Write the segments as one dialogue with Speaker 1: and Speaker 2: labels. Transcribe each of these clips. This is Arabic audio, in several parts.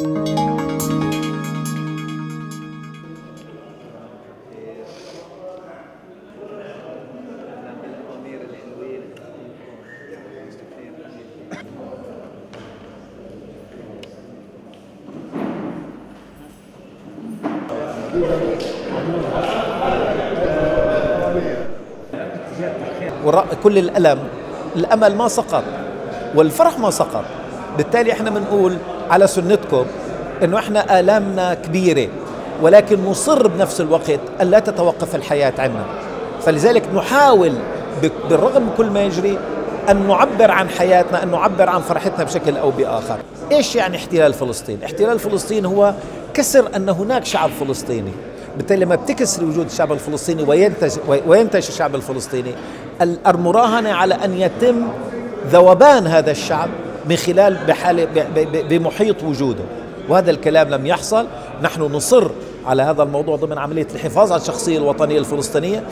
Speaker 1: وراء كل الأمل ما سقط والفرح ما سقط. بالتالي احنا بنقول على سنتكم انه احنا آلامنا كبيرة، ولكن نصر بنفس الوقت أن لا تتوقف الحياة عنا. فلذلك نحاول بالرغم من كل ما يجري أن نعبر عن حياتنا، أن نعبر عن فرحتنا بشكل أو بآخر. إيش يعني احتلال فلسطين؟ احتلال فلسطين هو كسر أن هناك شعب فلسطيني. بالتالي لما بتكسر وجود الشعب الفلسطيني وينتج الشعب الفلسطيني، المراهنة على أن يتم ذوبان هذا الشعب من خلال بمحيط وجوده، وهذا الكلام لم يحصل. نحن نصر على هذا الموضوع ضمن عملية الحفاظ على الشخصية الوطنية الفلسطينية.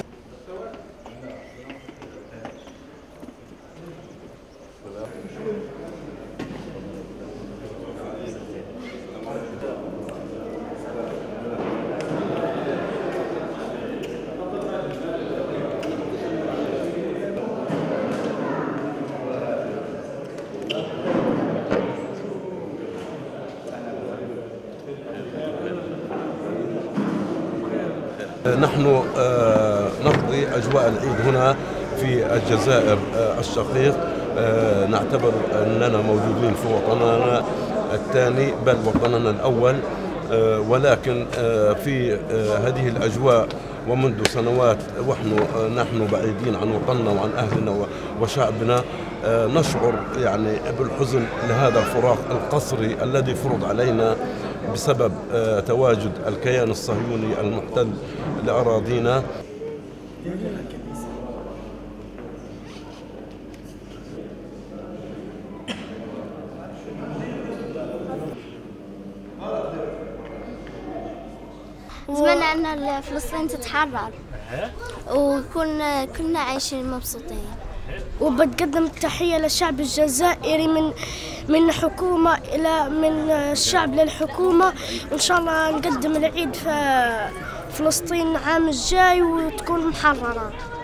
Speaker 2: نحن نقضي أجواء العيد هنا في الجزائر الشقيق. نعتبر أننا موجودين في وطننا الثاني بل وطننا الأول، ولكن في هذه الأجواء ومنذ سنوات نحن بعيدين عن وطننا وعن أهلنا وشعبنا، نشعر يعني بالحزن لهذا الفراق القسري الذي فرض علينا بسبب تواجد الكيان الصهيوني المحتل لأراضينا.
Speaker 3: نتمنى أن فلسطين تتحرر وكنا عايشين مبسوطين.
Speaker 4: وبتقدم التحية للشعب الجزائري من حكومة من الشعب للحكومة، وإن شاء الله نقدم العيد في فلسطين العام الجاي وتكون محررة.